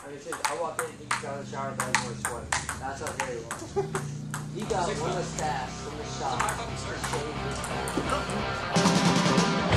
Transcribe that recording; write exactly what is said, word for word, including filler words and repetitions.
I walked in, he got out of the shower, but I was sweating. That's how dirty it was. He got one of the staff from the shop to shave his back.